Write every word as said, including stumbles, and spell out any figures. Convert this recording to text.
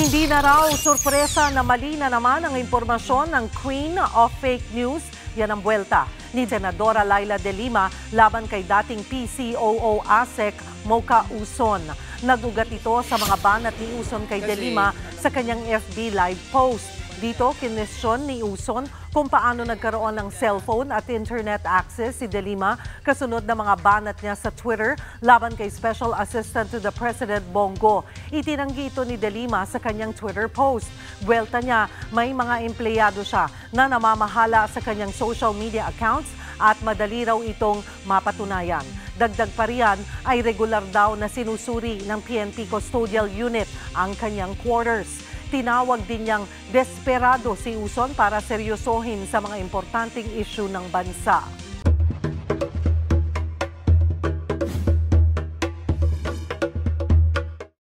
Hindi na raw sorpresa na mali na naman ang impormasyon ng Queen of Fake News. Yan ang buwelta ni Senadora Laila De Lima laban kay dating P C O O ASEC Mocha Uson. Nagugat ito sa mga banat ni Uson kay De Lima sa kanyang F B live post. Dito, kinwestiyon ni Uson kung paano nagkaroon ng cellphone at internet access si De Lima kasunod ng mga banat niya sa Twitter laban kay Special Assistant to the President Bongo. Itinanggi ito ni De Lima sa kanyang Twitter post. Buwelta niya, may mga empleyado siya na namamahala sa kanyang social media accounts at madali raw itong mapatunayan. Dagdag pa riyan ay regular daw na sinusuri ng P N P Custodial Unit ang kanyang quarters. Tinawag din niyang desperado si Uson para seryosohin sa mga importanteng issue ng bansa.